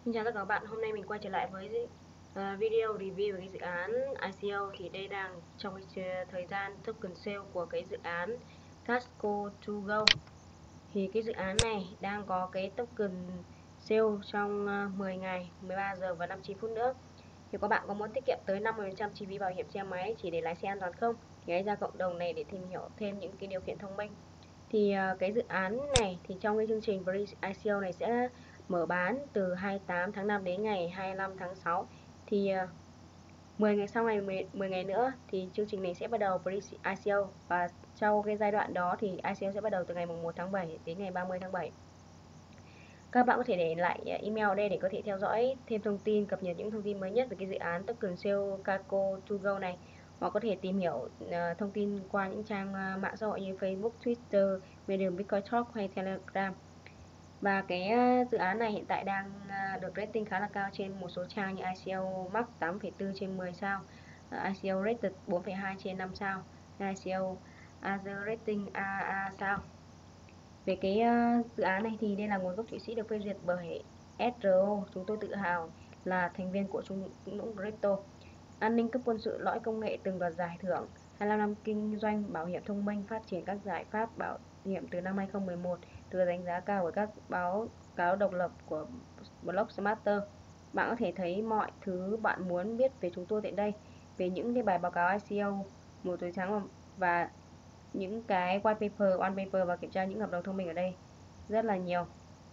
Xin chào tất cả các bạn, hôm nay mình quay trở lại với video review về cái dự án ICO. Thì đây đang trong cái thời gian token sale của cái dự án Casco to Go. Thì cái dự án này đang có cái token sale trong 10 ngày, 13 giờ và 59 phút nữa. Thì các bạn có muốn tiết kiệm tới 50% chi phí bảo hiểm xe máy chỉ để lái xe an toàn không? Thì hãy ra cộng đồng này để tìm hiểu thêm những cái điều kiện thông minh. Thì cái dự án này thì trong cái chương trình ICO này sẽ mở bán từ 28 tháng 5 đến ngày 25 tháng 6. Thì 10 ngày sau này, 10 ngày nữa thì chương trình này sẽ bắt đầu ICO, và sau cái giai đoạn đó thì ICO sẽ bắt đầu từ ngày 1 tháng 7 đến ngày 30 tháng 7. Các bạn có thể để lại email ở đây để có thể theo dõi thêm thông tin, cập nhật những thông tin mới nhất về cái dự án token sale Casco to Go này, hoặc có thể tìm hiểu thông tin qua những trang mạng xã hội như Facebook, Twitter, Medium, Bitcoin Talk hay Telegram. Và cái dự án này hiện tại đang được rating khá là cao trên một số trang như ICO Max 8,4 trên 10 sao, ICO Rated 4,2 trên 5 sao, ICO Azure Rating AA sao. Về cái dự án này thì đây là nguồn gốc Thụy Sĩ được phê duyệt bởi SRO. Chúng tôi tự hào là thành viên của Trung Dũng Crypto. An ninh cấp quân sự, lõi công nghệ từng đoạt giải thưởng, 25 năm kinh doanh bảo hiểm thông minh, phát triển các giải pháp bảo hiểm từ năm 2011, được đánh giá cao bởi các báo cáo độc lập của Blockmaster. Bạn có thể thấy mọi thứ bạn muốn biết về chúng tôi tại đây, về những cái bài báo cáo ICO, một tối sáng và những cái white paper, on paper và kiểm tra những hợp đồng thông minh ở đây rất là nhiều.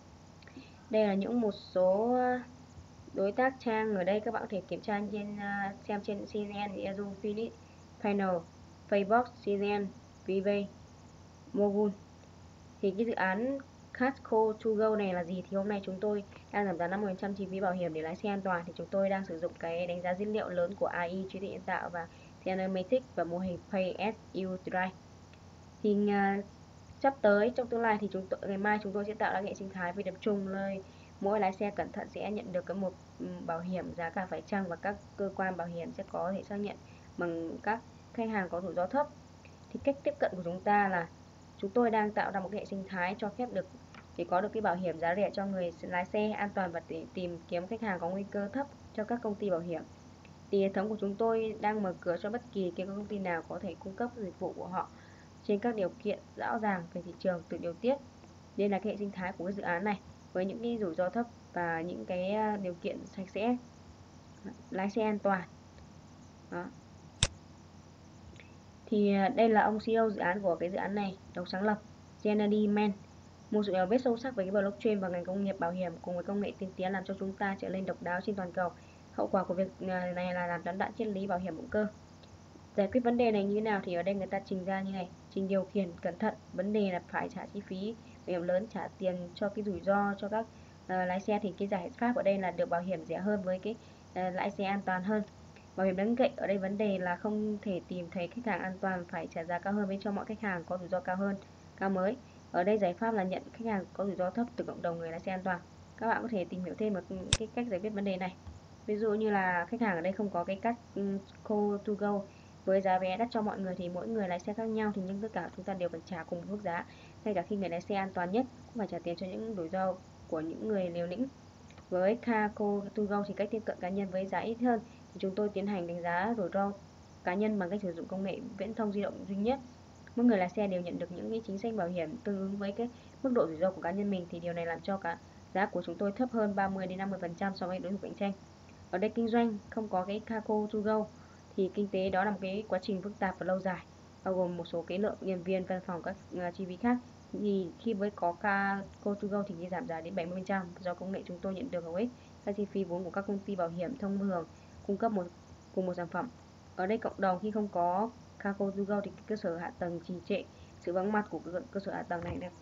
Đây là những một số đối tác trang ở đây, các bạn có thể kiểm tra trên xem trên CNN, Yahoo, Philips, Panel, Facebook, CNN, VV, Mogun. Thì cái dự án Casco to Go này là gì? Thì hôm nay chúng tôi đang giảm giá 50% chi phí bảo hiểm để lái xe an toàn. Thì chúng tôi đang sử dụng cái đánh giá dữ liệu lớn của AI, trí tuệ nhân tạo và Telematics và mô hình Pay as you drive. Thì sắp tới trong tương lai thì ngày mai chúng tôi sẽ tạo ra hệ sinh thái về tập trung nơi mỗi lái xe cẩn thận sẽ nhận được một bảo hiểm giá cả phải chăng, và các cơ quan bảo hiểm sẽ có thể xác nhận bằng các khách hàng có rủi ro thấp. Thì cách tiếp cận của chúng ta là chúng tôi đang tạo ra một hệ sinh thái cho phép được để có được cái bảo hiểm giá rẻ cho người lái xe an toàn, và để tìm kiếm khách hàng có nguy cơ thấp cho các công ty bảo hiểm. Thì hệ thống của chúng tôi đang mở cửa cho bất kỳ cái công ty nào có thể cung cấp dịch vụ của họ trên các điều kiện rõ ràng về thị trường tự điều tiết. Đây là cái hệ sinh thái của cái dự án này với những cái rủi ro thấp và những cái điều kiện sạch sẽ, lái xe an toàn. Đó. Thì đây là ông CEO dự án của cái dự án này, đồng sáng lập Gennady Man. Một sự hiểu biết sâu sắc về cái blockchain và ngành công nghiệp bảo hiểm cùng với công nghệ tiên tiến làm cho chúng ta trở nên độc đáo trên toàn cầu. Hậu quả của việc này là làm gián đoạn triết lý bảo hiểm hữu cơ. Giải quyết vấn đề này như thế nào thì ở đây người ta trình ra như này: trình điều khiển cẩn thận, vấn đề là phải trả chi phí bảo hiểm lớn, trả tiền cho cái rủi ro cho các lái xe. Thì cái giải pháp ở đây là được bảo hiểm rẻ hơn với cái lái xe an toàn hơn. Bảo hiểm đáng cậy ở đây vấn đề là không thể tìm thấy khách hàng an toàn, phải trả giá cao hơn với cho mọi khách hàng có rủi ro cao hơn, cao mới. Ở đây giải pháp là nhận khách hàng có rủi ro thấp từ cộng đồng người lái xe an toàn. Các bạn có thể tìm hiểu thêm một cái cách giải quyết vấn đề này. Ví dụ như là khách hàng ở đây không có cái cách call to go với giá vé đắt cho mọi người, thì mỗi người lái xe khác nhau thì nhưng tất cả chúng ta đều phải trả cùng một mức giá, ngay cả khi người lái xe an toàn nhất cũng phải trả tiền cho những rủi ro của những người liều lĩnh. Với Casco to Go thì cách tiếp cận cá nhân với giá ít hơn, thì chúng tôi tiến hành đánh giá rủi ro cá nhân bằng cách sử dụng công nghệ viễn thông di động duy nhất. Mỗi người lái xe đều nhận được những cái chính sách bảo hiểm tương ứng với cái mức độ rủi ro của cá nhân mình, thì điều này làm cho cả giá của chúng tôi thấp hơn 30 đến 50% so với đối thủ cạnh tranh. Ở đây kinh doanh không có cái Casco to Go thì kinh tế đó là một cái quá trình phức tạp và lâu dài, bao gồm một số cái lượng nhân viên, văn phòng, các chi phí khác. Thì khi với có Casco to Go thì cái giảm giá đến 70% do công nghệ chúng tôi nhận được hầu hết các chi phí vốn của các công ty bảo hiểm thông thường cung cấp cùng một sản phẩm. Ở đây cộng đồng khi không có Casco to Go thì cơ sở hạ tầng trì trệ. Sự vắng mặt của cơ sở hạ tầng này được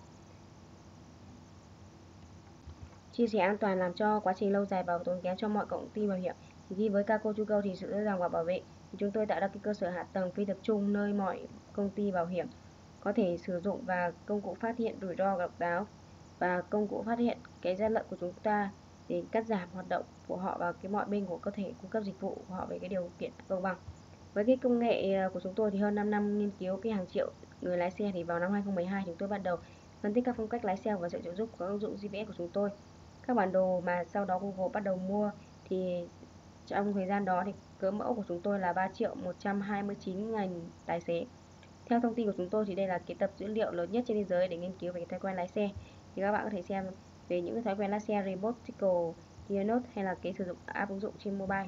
chia sẻ an toàn làm cho quá trình lâu dài và tốn kém cho mọi công ty bảo hiểm. Thì khi với Casco to Go thì sự dễ dàng và bảo vệ, thì chúng tôi tạo ra cái cơ sở hạ tầng phi tập trung nơi mọi công ty bảo hiểm có thể sử dụng, và công cụ phát hiện rủi ro độc đáo và công cụ phát hiện cái gian lận của chúng ta để cắt giảm hoạt động của họ, và cái mọi bên của có thể cung cấp dịch vụ của họ về cái điều kiện công bằng. Với cái công nghệ của chúng tôi thì hơn 5 năm nghiên cứu cái hàng triệu người lái xe, thì vào năm 2012 chúng tôi bắt đầu phân tích các phong cách lái xe và sự trợ giúp của ứng dụng GPS của chúng tôi. các bản đồ mà sau đó Google bắt đầu mua. Thì trong thời gian đó thì cỡ mẫu của chúng tôi là 3.129.000 tài xế. Theo thông tin của chúng tôi thì đây là cái tập dữ liệu lớn nhất trên thế giới để nghiên cứu về cái thói quen lái xe. Thì các bạn có thể xem về những cái thói quen lái xe Robotical Diagnosis hay là cái sử dụng app ứng dụng trên mobile.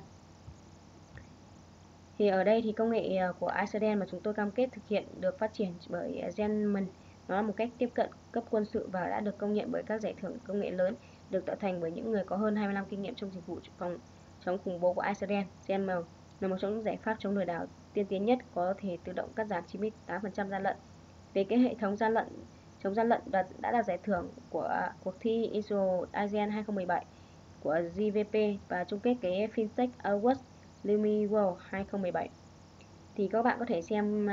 Thì ở đây thì công nghệ của Iceland mà chúng tôi cam kết thực hiện được phát triển bởi Genman. Nó là một cách tiếp cận cấp quân sự và đã được công nhận bởi các giải thưởng công nghệ lớn, được tạo thành bởi những người có hơn 20 năm kinh nghiệm trong dịch vụ phòng chống khủng bố của Iceland. Genman là một trong những giải pháp chống lừa đảo tiên tiến nhất, có thể tự động cắt giảm 98% gian lận. Về cái hệ thống chống gian lận đã đạt giải thưởng của cuộc thi ISO ASEAN 2017 của GVP và chung kết cái FinTech Awards Lumi World 2017. Thì các bạn có thể xem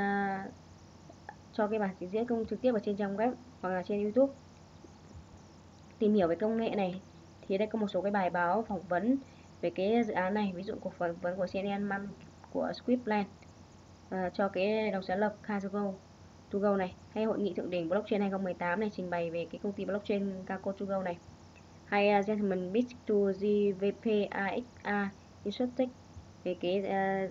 cho cái bản trình diễn công trực tiếp ở trên trang web hoặc là trên YouTube. Tìm hiểu về công nghệ này thì đây có một số cái bài báo phỏng vấn về cái dự án này, ví dụ cuộc phỏng vấn của CNN Man của Scriptland cho cái đồng sáng lập Kako2Go này, hay hội nghị thượng đỉnh blockchain 2018 này trình bày về cái công ty blockchain Kako2Go này, hay Gentleman Pitch to GVP AXA Insurtech về cái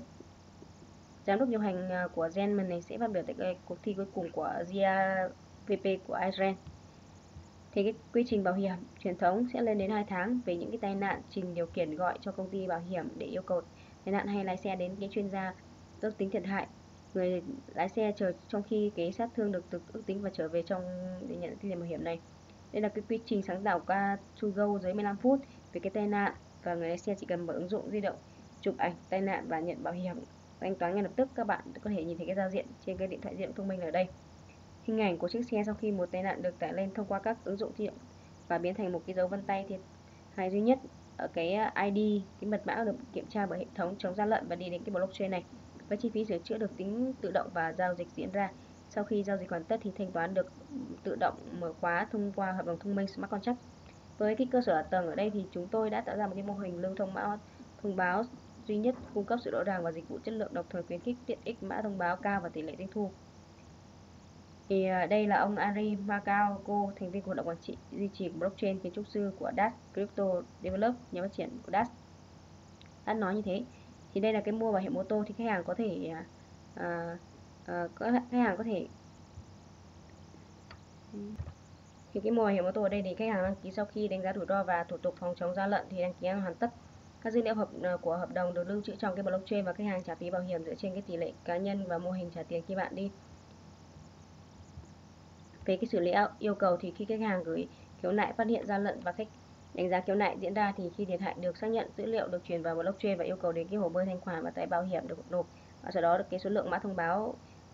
giám đốc điều hành của Gentleman này sẽ phát biểu tại cái cuộc thi cuối cùng của GVP của Iceland. Thì cái quy trình bảo hiểm truyền thống sẽ lên đến 2 tháng về những cái tai nạn. Trình điều khiển gọi cho công ty bảo hiểm để yêu cầu tai nạn hay lái xe đến cái chuyên gia ước tính thiệt hại. Người lái xe chờ trong khi cái sát thương được ước tính và trở về trong để nhận tiền bảo hiểm này. Đây là cái quy trình sáng tạo Kako2Go dưới 15 phút về cái tai nạn, và người lái xe chỉ cần mở ứng dụng di động chụp ảnh tai nạn và nhận bảo hiểm thanh toán ngay lập tức. Các bạn có thể nhìn thấy cái giao diện trên cái điện thoại di động thông minh ở đây. Hình ảnh của chiếc xe sau khi một tai nạn được tải lên thông qua các ứng dụng di động và biến thành một cái dấu vân tay thiệt hại duy nhất ở cái ID, cái mật mã được kiểm tra bởi hệ thống chống gian lận và đi đến cái blockchain này. Và chi phí sửa chữa được tính tự động và giao dịch diễn ra. Sau khi giao dịch hoàn tất thì thanh toán được tự động mở khóa thông qua hợp đồng thông minh Smart Contract. Với cái cơ sở hạ tầng ở đây thì chúng tôi đã tạo ra một cái mô hình lưu thông mã thông báo duy nhất, cung cấp sự rõ ràng và dịch vụ chất lượng, đồng thời khuyến khích tiện ích mã thông báo cao và tỷ lệ doanh thu. Thì đây là ông Ari Makago, thành viên của hội đồng quản trị duy trì của blockchain, kiến trúc sư của Dash Crypto Develop, nhà phát triển của Dash. Đã nói như thế. Thì đây là cái mua bảo hiểm ô tô thì khách hàng có thể thì cái mua bảo hiểm ô tô ở đây thì khách hàng đăng ký sau khi đánh giá rủi ro và thủ tục phòng chống gian lận thì đăng ký hoàn tất. Các dữ liệu của hợp đồng được lưu trữ trong cái blockchain và khách hàng trả phí bảo hiểm dựa trên cái tỷ lệ cá nhân và mô hình trả tiền khi bạn đi. Về cái xử lý yêu cầu thì khi khách hàng gửi khiếu nại phát hiện gian lận và khách đánh giá khiếu nại diễn ra thì khi thiệt hại được xác nhận, dữ liệu được truyền vào blockchain và yêu cầu đến cái hồ bơi thanh khoản và tải bảo hiểm được nộp, và sau đó được cái số lượng mã thông báo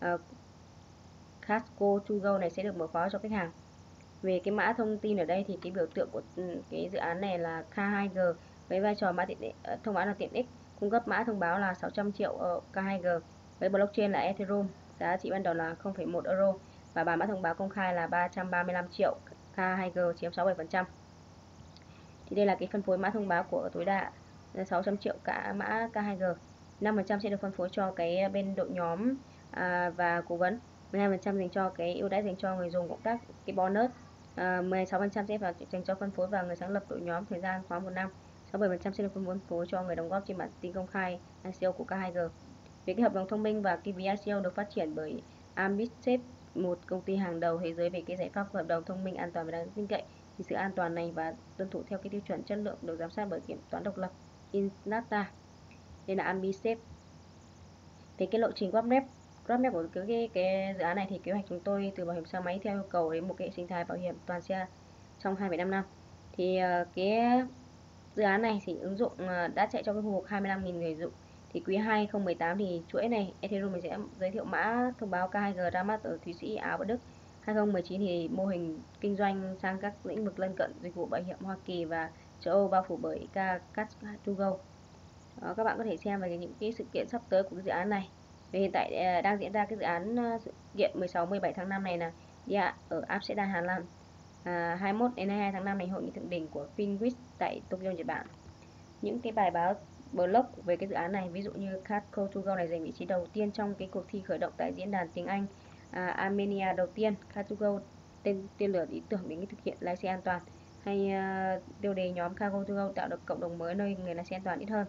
Kako2Go này sẽ được mở khóa cho khách hàng. Về cái mã thông tin ở đây thì cái biểu tượng của cái dự án này là K2G với vai trò mã thông báo là tiện ích, cung cấp mã thông báo là 600 triệu K2G với blockchain là Ethereum, giá trị ban đầu là 0,1 euro và bản mã thông báo công khai là 335 triệu K2G chiếm 67%. Thì đây là cái phân phối mã thông báo của tối đa 600 triệu cả mã K2G. 5% sẽ được phân phối cho cái bên đội nhóm và cố vấn, 12% dành cho cái ưu đãi dành cho người dùng cộng tác, cái bonus, 16% sẽ dành cho phân phối và người sáng lập đội nhóm thời gian khóa 1 năm, 67% sẽ được phân phối cho người đóng góp trên bản tin công khai ICO của K2G. Về cái hợp đồng thông minh và cái ví ICO được phát triển bởi Ambitsafe, một công ty hàng đầu thế giới về cái giải pháp hợp đồng thông minh an toàn và đáng tin cậy. Thì sự an toàn này và tuân thủ theo cái tiêu chuẩn chất lượng được giám sát bởi kiểm toán độc lập Indata. Đây là Ambitsafe. Về cái lộ trình roadmap của cái dự án này thì kế hoạch chúng tôi từ bảo hiểm xe máy theo yêu cầu đến một cái hệ sinh thái bảo hiểm toàn xe trong 2,5 năm. Thì cái dự án này thì ứng dụng đã chạy cho cái khu vực 25.000 người dùng. Thì quý 2 2018 thì chuỗi này Ethereum mình sẽ giới thiệu mã thông báo K2G ra mắt ở Thụy Sĩ, Áo và Đức. 2019 thì mô hình kinh doanh sang các lĩnh vực lân cận, dịch vụ bảo hiểm Hoa Kỳ và châu Âu bao phủ bởi Kako2Go. Các bạn có thể xem về những cái sự kiện sắp tới của cái dự án này. Về hiện tại đang diễn ra cái dự án sự kiện 16-17 tháng 5 này là ở Amsterdam, Hà Lan. 21 đến 22 tháng 5 này hội nghị thượng đỉnh của FinWiz tại Tokyo, Nhật Bản. Những cái bài báo blog về cái dự án này, ví dụ như Kako2Go này giành vị trí đầu tiên trong cái cuộc thi khởi động tại diễn đàn tiếng Anh Armenia đầu tiên. Kako2Go tên lửa ý tưởng đến cái thực hiện lái xe an toàn. hay tiêu đề nhóm Cargo to Go tạo được cộng đồng mới nơi người lái xe an toàn ít hơn.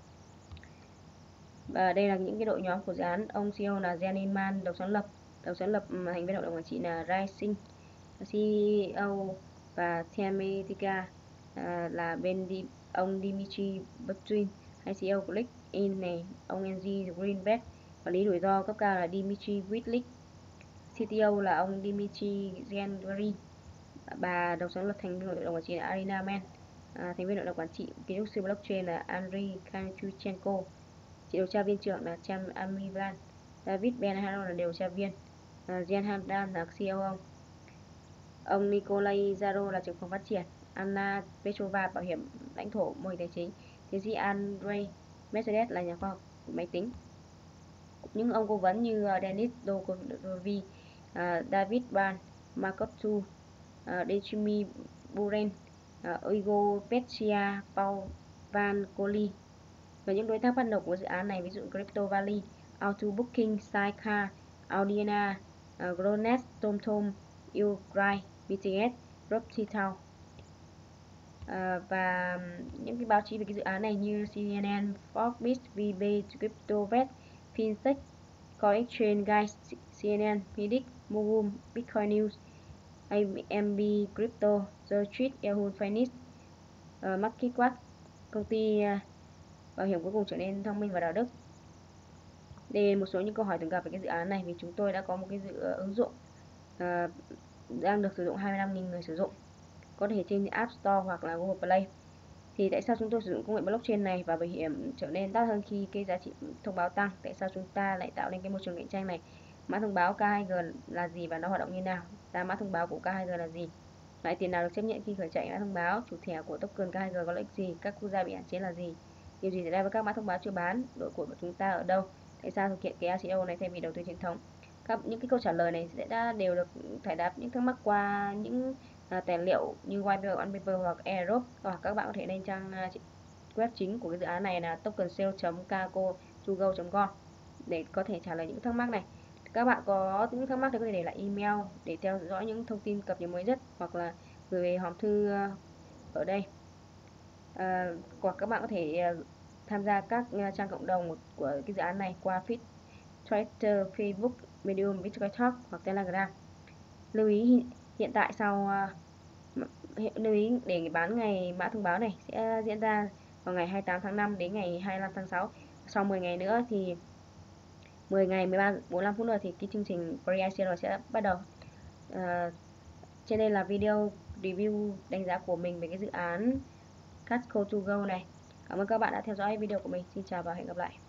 Và đây là những cái đội nhóm của dự án. Ông CEO là Jan Inman, đồng sáng lập thành viên hội đồng quản trị là Rai Singh, CEO, và Thematica là ông Dimitri Butrin, hay CEO của LinkedIn này, ông Andy Greenberg. Quản lý rủi ro cấp cao là Dimitri Whitlick. CTO là ông Dimitri Gendry. Bà đồng sáng lập thành viên hội đồng quản trị là Arina Men. Thành viên hội đồng quản trị kiến trúc sư blockchain là Andriy Kanchuchenko. Chị điều tra viên trưởng là Cham Amivan. David Ben-Haron là điều tra viên. Jen Hamdan là CEO. Ông Nikolai Zaro là trưởng phòng phát triển. Anna Petrova bảo hiểm lãnh thổ môi tài chính. Tiến sĩ Andrei Mercedes là nhà khoa học máy tính. Những ông cố vấn như Denis Dokovi, David Ban, Marcos Tu, Dechimi Buren, Igor Petria, Paul Van Coli. Và những đối tác ban đầu của dự án này ví dụ Crypto Valley, Auto Booking, Sidecar, Audiana, Gronet, TomTom, Ugride, BTS, Robtital. Và những cái báo chí về cái dự án này như CNN, Forbes, VB, CryptoVest, FinTech, Coin Exchange Guide, CNN, Predict, Mogul, Bitcoin News, AMB Crypto, The Street, Yahoo Finance, MarketWatch, công ty bảo hiểm cuối cùng trở nên thông minh và đạo đức. Đây là một số những câu hỏi thường gặp về cái dự án này, vì chúng tôi đã có một cái ứng dụng đang được sử dụng 25.000 người sử dụng, có thể trên App Store hoặc là Google Play. Thì tại sao chúng tôi sử dụng công nghệ blockchain này và bảo hiểm trở nên đắt hơn khi cái giá trị thông báo tăng? Tại sao chúng ta lại tạo nên cái môi trường cạnh tranh này? Mã thông báo K2G là gì và nó hoạt động như nào? Giá mã thông báo của K2G là gì? Loại tiền nào được chấp nhận khi khởi chạy mã thông báo? Chủ thẻ của token K2G có lợi ích gì? Các quốc gia bị hạn chế là gì? Điều gì xảy ra với các mã thông báo chưa bán? Độ của chúng ta ở đâu? Tại sao thực hiện cái ICO này thay vì đầu tư truyền thống? Những cái câu trả lời này đã đều được giải đáp những thắc mắc qua những tài liệu như white paper, on paper hoặc airdrop, hoặc các bạn có thể lên trang web chính của cái dự án này là tokensale.cargo2go.com để có thể trả lời những thắc mắc này. Các bạn có những thắc mắc thì có thể để lại email để theo dõi những thông tin cập nhật mới nhất, hoặc là gửi về hòm thư ở đây. Hoặc các bạn có thể tham gia các trang cộng đồng của cái dự án này qua feed Twitter, Facebook, Medium, Bitcoin Talk hoặc Telegram. Lưu ý hiện tại lưu ý để bán ngày mã thông báo này sẽ diễn ra vào ngày 28 tháng 5 đến ngày 25 tháng 6. Sau 10 ngày nữa thì 10 ngày 13:45 phút nữa thì cái chương trình pre-ICO sẽ bắt đầu. Trên đây là video review đánh giá của mình về cái dự án Casco to Go này. Cảm ơn các bạn đã theo dõi video của mình. Xin chào và hẹn gặp lại.